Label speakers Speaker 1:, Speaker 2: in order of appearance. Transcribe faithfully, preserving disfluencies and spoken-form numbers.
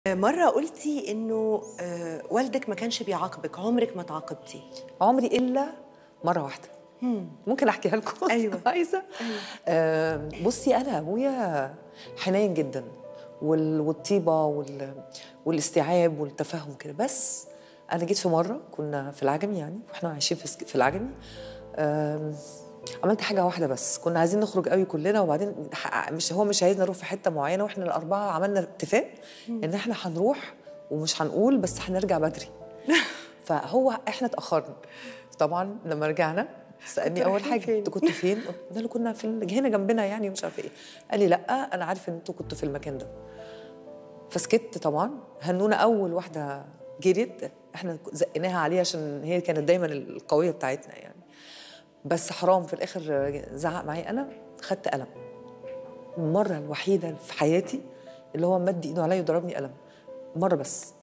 Speaker 1: مرة قلتي إنه آه، والدك ما كانش بيعاقبك، عمرك ما تعاقبتي؟
Speaker 2: عمري إلا مرة واحدة.
Speaker 1: مم.
Speaker 2: ممكن أحكيها لكم؟
Speaker 1: أيوة.
Speaker 2: عايزة؟
Speaker 1: أيوة.
Speaker 2: آه بصي، أنا أبويا حنين جدا، وال- والطيبة وال... والاستيعاب والتفهم كده. بس أنا جيت في مرة كنا في العجمي، يعني وإحنا عايشين في سك- في العجمي. آه عملت حاجة واحدة بس، كنا عايزين نخرج قوي كلنا، وبعدين ح- مش هو مش عايزنا نروح في حتة معينة، وإحنا الأربعة عملنا اتفاق إن إحنا هنروح ومش هنقول، بس هنرجع بدري. فهو احنا اتاخرنا. طبعا لما رجعنا سالني
Speaker 1: كنتوا
Speaker 2: اول
Speaker 1: رايحين
Speaker 2: حاجه:
Speaker 1: فين؟
Speaker 2: انتوا كنتوا فين؟ قلت له كنا في ال- هنا جنبنا يعني، ومش عارفه ايه. قال لي: لا، انا عارف ان انتوا كنتوا في المكان ده. فسكت طبعا. هنونا اول واحده جريت، احنا زقناها عليه عشان هي كانت دايما القويه بتاعتنا يعني. بس حرام في الاخر زعق معايا. انا خدت قلم، المره الوحيده في حياتي اللي هو مد ايده عليا وضربني قلم، مره بس.